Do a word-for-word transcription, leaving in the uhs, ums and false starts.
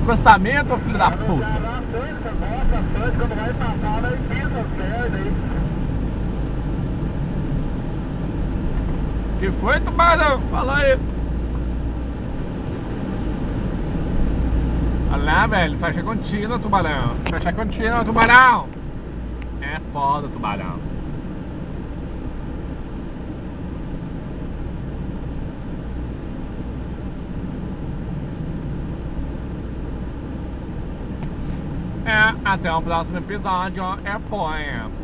acostamento, ô filho da puta? Que foi, tubarão? Fala aí. Olha lá, velho, fecha contínua, tubarão. Fecha contínua, tubarão. É foda, tubarão. É, até o próximo episódio. É poema.